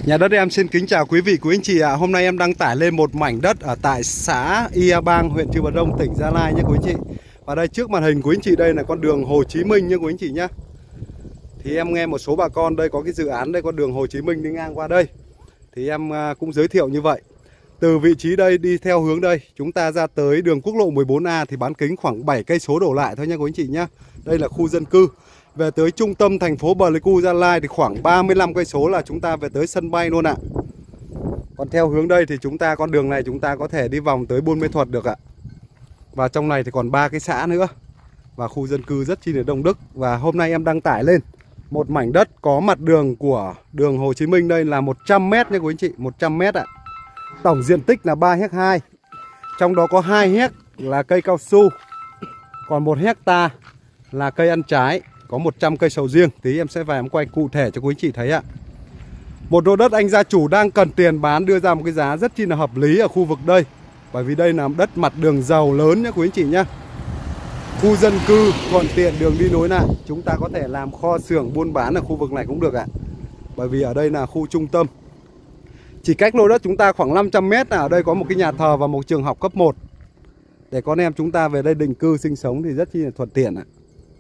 Nhà đất em xin kính chào quý vị, quý anh chị ạ. Hôm nay em đăng tải lên một mảnh đất ở tại xã Ia Bang, huyện Chư Bờ Đông, tỉnh Gia Lai nhé quý anh chị. Và đây trước màn hình quý anh chị đây là con đường Hồ Chí Minh nhé quý anh chị nhé. Thì em nghe một số bà con đây có cái dự án đây, con đường Hồ Chí Minh đi ngang qua đây. Thì em cũng giới thiệu như vậy. Từ vị trí đây đi theo hướng đây, chúng ta ra tới đường quốc lộ 14A thì bán kính khoảng 7 cây số đổ lại thôi nha quý anh chị nhé. Đây là khu dân cư. Về tới trung tâm thành phố Pleiku, Gia Lai thì khoảng 35 cây số là chúng ta về tới sân bay luôn ạ. Còn theo hướng đây thì chúng ta con đường này chúng ta có thể đi vòng tới Buôn Mê Thuột được ạ. Và trong này thì còn 3 cái xã nữa. Và khu dân cư rất chi là đông đúc. Và hôm nay em đăng tải lên một mảnh đất có mặt đường của đường Hồ Chí Minh đây là 100 m nha quý anh chị, 100 m ạ. Tổng diện tích là 3 hectare. Trong đó có 2 hectare là cây cao su. Còn 1 hectare là cây ăn trái. Có 100 cây sầu riêng. Tí em sẽ về em quay cụ thể cho quý anh chị thấy ạ. Một lô đất anh gia chủ đang cần tiền bán, đưa ra một cái giá rất chi là hợp lý ở khu vực đây. Bởi vì đây là đất mặt đường giàu lớn nhé quý anh chị nhé. Khu dân cư thuận tiện, đường đi nối lại. Chúng ta có thể làm kho xưởng buôn bán ở khu vực này cũng được ạ. Bởi vì ở đây là khu trung tâm. Chỉ cách lô đất chúng ta khoảng 500 m là ở đây có một cái nhà thờ và một trường học cấp 1. Để con em chúng ta về đây định cư sinh sống thì rất chi là thuận tiện ạ.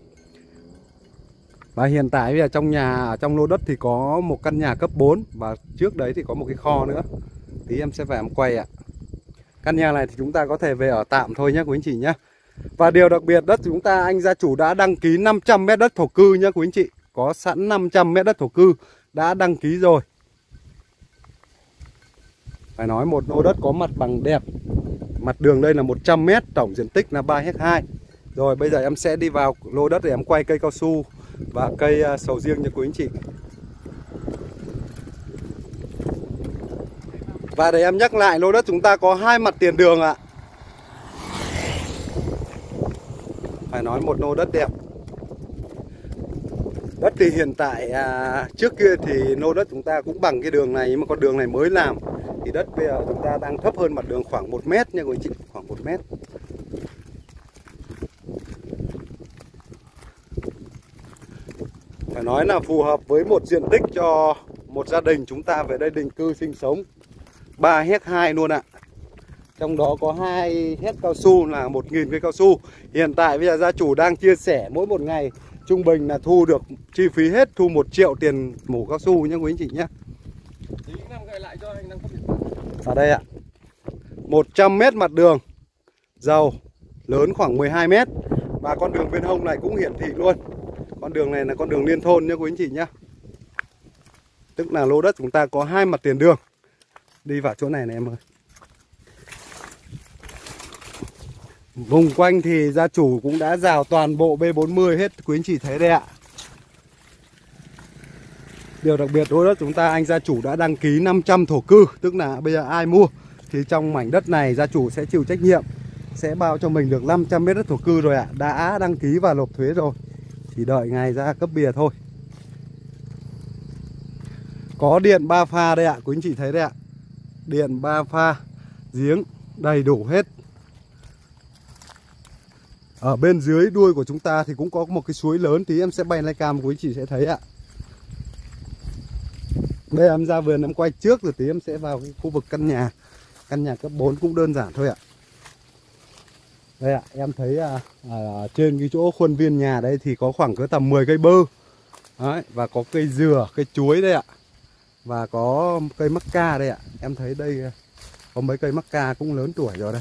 Và hiện tại bây giờ trong nhà, ở trong lô đất thì có một căn nhà cấp 4. Và trước đấy thì có một cái kho nữa. Tí em sẽ về em quay ạ. Căn nhà này thì chúng ta có thể về ở tạm thôi nhé quý anh chị nhé. Và điều đặc biệt đất chúng ta, anh gia chủ đã đăng ký 500 m đất thổ cư nhé quý anh chị. Có sẵn 500 m đất thổ cư đã đăng ký rồi. Phải nói một lô đất có mặt bằng đẹp. Mặt đường đây là 100 m, tổng diện tích là 3 hectare. Rồi bây giờ em sẽ đi vào lô đất để em quay cây cao su và cây sầu riêng cho quý anh chị. Và để em nhắc lại, lô đất chúng ta có 2 mặt tiền đường ạ. Phải nói một lô đất đẹp. Đất thì hiện tại trước kia thì lô đất chúng ta cũng bằng cái đường này, nhưng mà con đường này mới làm thì đất bây giờ chúng ta đang thấp hơn mặt đường khoảng 1 mét nha quý anh chị, khoảng 1 mét. Phải nói là phù hợp với một diện tích cho một gia đình chúng ta về đây định cư sinh sống. 3 hectare luôn ạ. Trong đó có 2 hectare cao su là 1.000 cây cao su. Hiện tại bây giờ gia chủ đang chia sẻ mỗi một ngày trung bình là thu được chi phí hết, thu 1 triệu tiền mủ cao su nhé quý anh chị nhé. Ở đây ạ, 100 m mặt đường giàu, lớn khoảng 12 m. Và con đường bên hông này cũng hiển thị luôn. Con đường này là con đường liên thôn nhé quý anh chị nhé. Tức là lô đất chúng ta có 2 mặt tiền đường. Đi vào chỗ này này em ơi. Vùng quanh thì gia chủ cũng đã rào toàn bộ B40 hết, quý anh chị thấy đây ạ. Điều đặc biệt lô đất chúng ta, anh gia chủ đã đăng ký 500 thổ cư. Tức là bây giờ ai mua thì trong mảnh đất này gia chủ sẽ chịu trách nhiệm, sẽ bao cho mình được 500 m đất thổ cư rồi ạ. Đã đăng ký và nộp thuế rồi, chỉ đợi ngày ra cấp bìa thôi. Có điện 3 pha đây ạ, quý anh chị thấy đây ạ. Điện 3 pha, giếng đầy đủ hết. Ở bên dưới đuôi của chúng ta thì cũng có một cái suối lớn. Tí em sẽ bay lên cam, quý anh chị sẽ thấy ạ. Đây em ra vườn em quay trước rồi tí em sẽ vào cái khu vực căn nhà. Căn nhà cấp 4 cũng đơn giản thôi ạ. Đây ạ, em thấy ở trên cái chỗ khuôn viên nhà đây thì có khoảng cỡ tầm 10 cây bơ. Đấy, và có cây dừa, cây chuối đây ạ. Và có cây mắc ca đây ạ. Em thấy đây có mấy cây mắc ca cũng lớn tuổi rồi đây.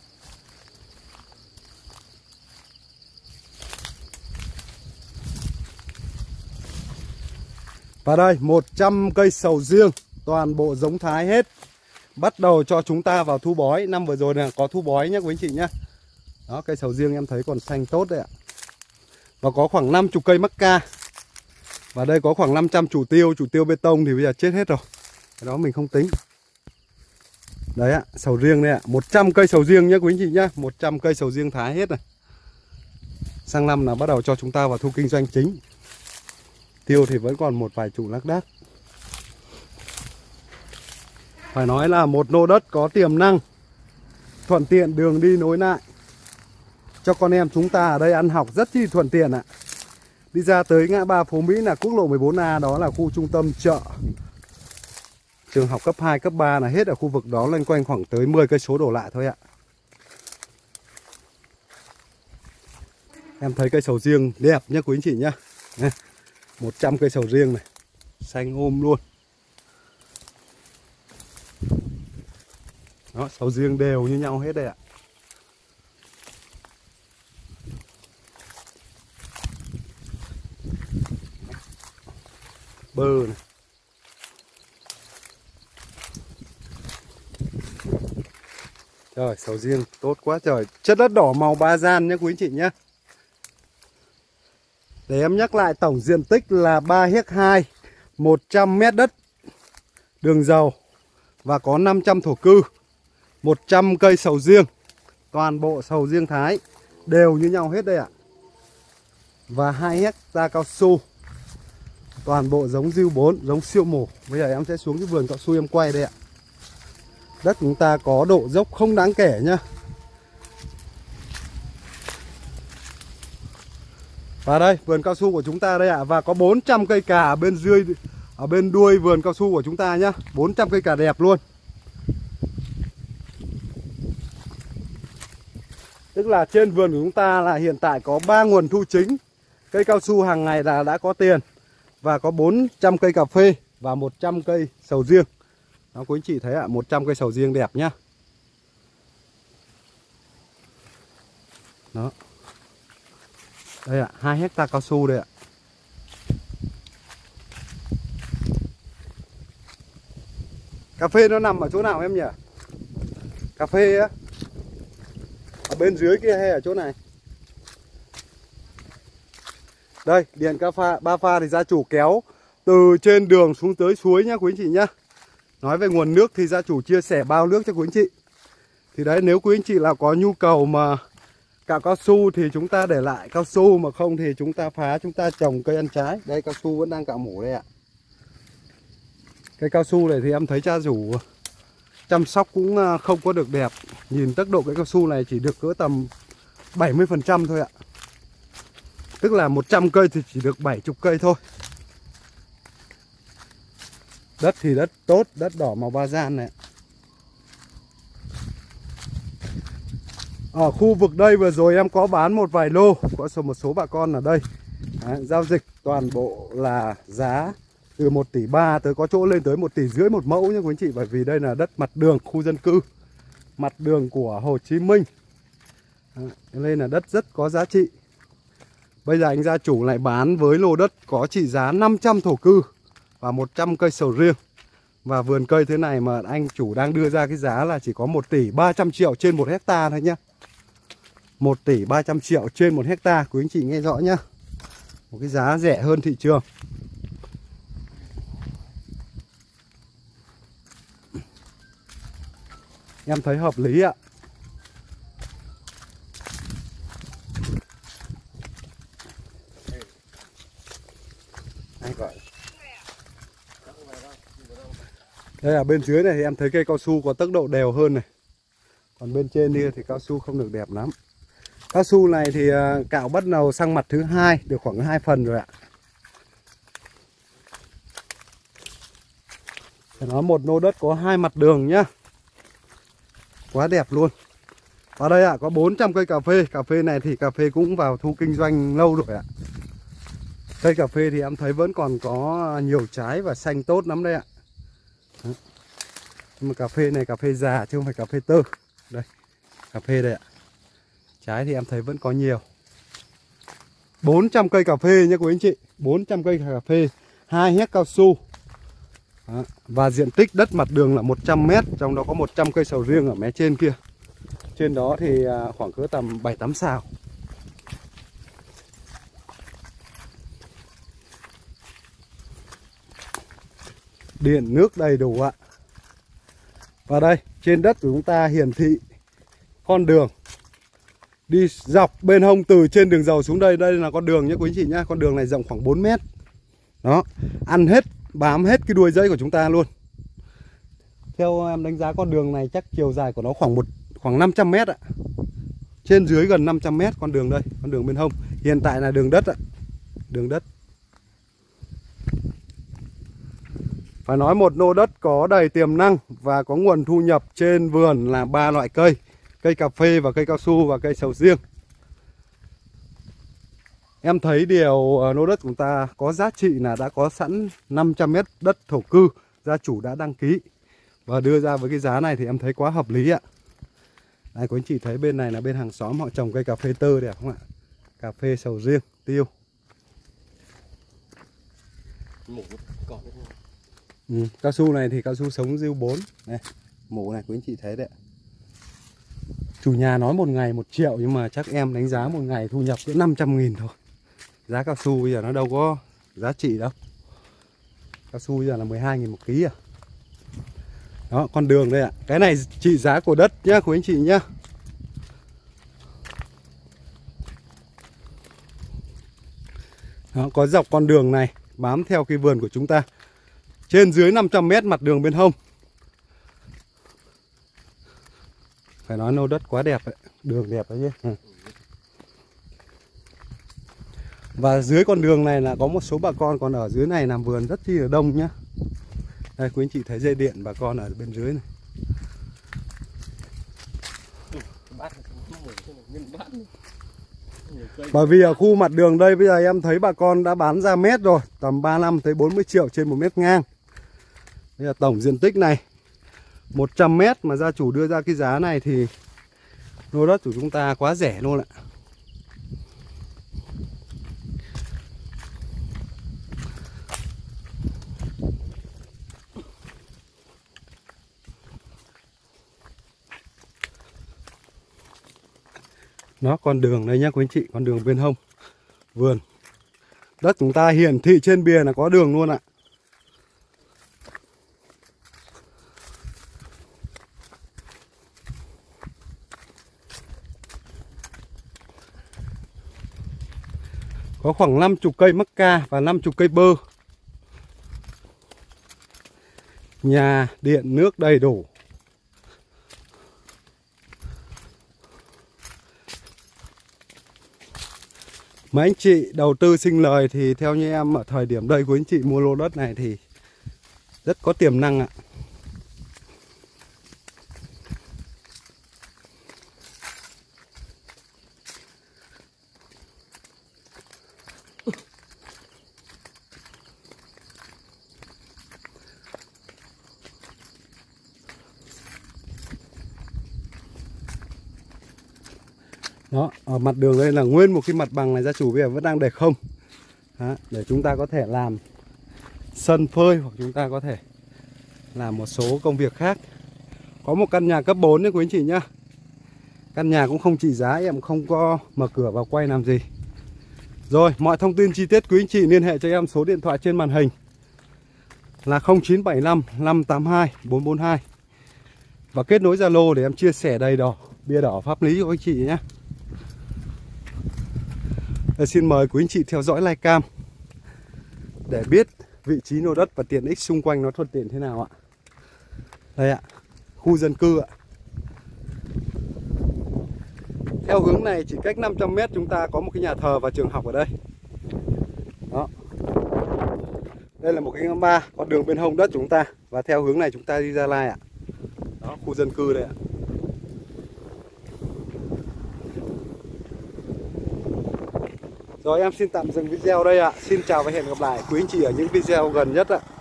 Và đây 100 cây sầu riêng, toàn bộ giống Thái hết. Bắt đầu cho chúng ta vào thu bói. Năm vừa rồi là có thu bói nhé quý anh chị nhé. Đó, cây sầu riêng em thấy còn xanh tốt đấy ạ. Và có khoảng 50 cây mắc ca. Và đây có khoảng 500 chủ tiêu bê tông thì bây giờ chết hết rồi. Cái đó mình không tính. Đấy ạ, sầu riêng đây ạ, 100 cây sầu riêng nhé quý anh chị nhé. 100 cây sầu riêng Thái hết này. Sang năm là bắt đầu cho chúng ta vào thu kinh doanh chính. Tiêu thì vẫn còn một vài chủ lác đác. Phải nói là một lô đất có tiềm năng, thuận tiện đường đi nối lại. Cho con em chúng ta ở đây ăn học rất chi thuận tiện ạ. Đi ra tới ngã ba Phố Mỹ là quốc lộ 14A, đó là khu trung tâm chợ Trường học cấp 2, cấp 3 là hết ở khu vực đó, loanh quanh khoảng tới 10 cây số đổ lại thôi ạ. Em thấy cây sầu riêng đẹp nhá quý anh chị nhá. 100 cây sầu riêng này, xanh ôm luôn. Đó, sầu riêng đều như nhau hết đây ạ. Bơ này. Trời, sầu riêng tốt quá trời. Chất đất đỏ màu ba gian nhé quý anh chị nhé. Để em nhắc lại, tổng diện tích là 3 hectare, 100 mét đất đường dầu và có 500 thổ cư, 100 cây sầu riêng. Toàn bộ sầu riêng Thái đều như nhau hết đây ạ. Và 2 hectare cao su. Toàn bộ giống Diêu 4, giống siêu mổ. Bây giờ em sẽ xuống cái vườn cao su em quay đây ạ. Đất chúng ta có độ dốc không đáng kể nhá. Và đây, vườn cao su của chúng ta đây ạ. Và có 400 cây cà ở bên dưới, ở bên đuôi vườn cao su của chúng ta nhá. 400 cây cà đẹp luôn. Tức là trên vườn của chúng ta là hiện tại có 3 nguồn thu chính. Cây cao su hàng ngày là đã có tiền. Và có 400 cây cà phê và 100 cây sầu riêng. Đó quý anh chị thấy ạ, 100 cây sầu riêng đẹp nhá. Đó. Đây ạ, 2 hectare cao su đây ạ. Cà phê nó nằm ở chỗ nào em nhỉ? Cà phê á, ở bên dưới kia hay ở chỗ này? Đây, điện ba pha thì gia chủ kéo từ trên đường xuống tới suối nhá quý anh chị nhá. Nói về nguồn nước thì gia chủ chia sẻ bao nước cho quý anh chị. Thì đấy, nếu quý anh chị là có nhu cầu mà cạo cao su thì chúng ta để lại cao su, mà không thì chúng ta phá, chúng ta trồng cây ăn trái. Đây, cao su vẫn đang cạo mủ đây ạ. Cây cao su này thì em thấy cha chủ chăm sóc cũng không có được đẹp. Nhìn tốc độ cái cao su này chỉ được cỡ tầm 70% thôi ạ. Tức là 100 cây thì chỉ được 70 cây thôi. Đất thì đất tốt, đất đỏ màu ba gian này. Ở khu vực đây vừa rồi em có bán một vài lô, có một số bà con ở đây. Đấy, giao dịch toàn bộ là giá từ 1,3 tỷ tới có chỗ lên tới 1,5 tỷ một mẫu nha quý anh chị. Bởi vì đây là đất mặt đường khu dân cư, mặt đường của Hồ Chí Minh. Đấy, nên là đất rất có giá trị. Bây giờ anh gia chủ lại bán với lô đất có trị giá 500 thổ cư và 100 cây sầu riêng. Và vườn cây thế này mà anh chủ đang đưa ra cái giá là chỉ có 1,3 tỷ trên 1 hectare thôi nhá. 1,3 tỷ trên 1 hectare, quý anh chị nghe rõ nhá. Một cái giá rẻ hơn thị trường. Em thấy hợp lý ạ. Đây là bên dưới này thì em thấy cây cao su có tốc độ đều hơn này. Còn bên trên kia thì cao su không được đẹp lắm. Cao su này thì cạo bắt đầu sang mặt thứ 2, được khoảng 2 phần rồi ạ. Phải nói một lô đất có 2 mặt đường nhá. Quá đẹp luôn. Ở đây ạ, có 400 cây cà phê. Cà phê này thì cà phê cũng vào thu kinh doanh lâu rồi ạ. Cây cà phê thì em thấy vẫn còn có nhiều trái và xanh tốt lắm đây ạ. Đấy. Nhưng mà cà phê này cà phê già chứ không phải cà phê tơ. Đây, cà phê đây ạ. Trái thì em thấy vẫn có nhiều. 400 cây cà phê nhé quý anh chị. 400 cây cà phê, 2 hectare cao su. Đó. Và diện tích đất mặt đường là 100 mét. Trong đó có 100 cây sầu riêng ở mé trên kia. Trên đó thì khoảng cỡ tầm 7-8 sào. Điện nước đầy đủ ạ. Và đây, trên đất của chúng ta hiển thị con đường đi dọc bên hông từ trên đường dầu xuống đây. Đây là con đường nhé quý anh chị nhá. Con đường này rộng khoảng 4 mét. Đó, ăn hết, bám hết cái đuôi dãy của chúng ta luôn. Theo em đánh giá con đường này chắc chiều dài của nó khoảng 500 mét ạ. Trên dưới gần 500 mét con đường đây, con đường bên hông. Hiện tại là đường đất ạ. Đường đất. Phải nói một lô đất có đầy tiềm năng và có nguồn thu nhập trên vườn là 3 loại cây. Cây cà phê và cây cao su và cây sầu riêng. Em thấy điều lô đất của chúng ta có giá trị là đã có sẵn 500 mét đất thổ cư, gia chủ đã đăng ký và đưa ra với cái giá này thì em thấy quá hợp lý ạ. Đây, quý anh chị thấy bên này là bên hàng xóm họ trồng cây cà phê tơ đẹp không ạ? Cà phê sầu riêng, tiêu. Cao su này thì cao su sống Diêu 4 này, mủ này quý anh chị thấy đấy ạ. Chủ nhà nói một ngày 1 triệu nhưng mà chắc em đánh giá một ngày thu nhập cứ 500.000 thôi. Giá cao su bây giờ nó đâu có giá trị đâu. Cao su bây giờ là 12.000 một ký à. Đó, con đường đây ạ. Cái này trị giá của đất nhá quý anh chị nhá. Đó, có dọc con đường này bám theo cái vườn của chúng ta. Trên dưới 500 mét mặt đường bên hông. Phải nói lô đất quá đẹp đấy. Đường đẹp đấy chứ. Và dưới con đường này là có một số bà con còn ở dưới này làm vườn rất chi là đông nhá. Đây quý anh chị thấy dây điện bà con ở bên dưới này. Bởi vì ở khu mặt đường đây bây giờ em thấy bà con đã bán ra mét rồi, tầm 35 tới 40 triệu trên 1 mét ngang. Bây giờ tổng diện tích này 100 mét mà gia chủ đưa ra cái giá này thì lô đất của chúng ta quá rẻ luôn ạ. Nó con đường đây nhá quý anh chị, con đường bên hông vườn. Đất chúng ta hiển thị trên bìa là có đường luôn ạ. Có khoảng 50 cây mắc ca và 50 cây bơ. Nhà, điện, nước đầy đủ. Mấy anh chị đầu tư sinh lời thì theo như em ở thời điểm đây của anh chị mua lô đất này thì rất có tiềm năng ạ. Đó, ở mặt đường đây là nguyên một cái mặt bằng này gia chủ bây giờ vẫn đang để không. Đó, để chúng ta có thể làm sân phơi hoặc chúng ta có thể làm một số công việc khác. Có một căn nhà cấp 4 đấy quý anh chị nhá. Căn nhà cũng không trị giá, em không có mở cửa vào quay làm gì. Rồi, mọi thông tin chi tiết quý anh chị liên hệ cho em số điện thoại trên màn hình là 0975 582 442. Và kết nối Zalo để em chia sẻ đầy đủ bìa đỏ pháp lý cho anh chị nhé. Xin mời quý anh chị theo dõi livecam để biết vị trí lô đất và tiện ích xung quanh nó thuận tiện thế nào ạ. Đây ạ, khu dân cư ạ. Theo hướng này chỉ cách 500 mét chúng ta có một cái nhà thờ và trường học ở đây. Đó. Đây là một cái ngã ba, con đường bên hông đất chúng ta. Và theo hướng này chúng ta đi Gia Lai ạ. Đó, khu dân cư đây ạ. Rồi em xin tạm dừng video đây ạ. Xin chào và hẹn gặp lại quý anh chị ở những video gần nhất ạ.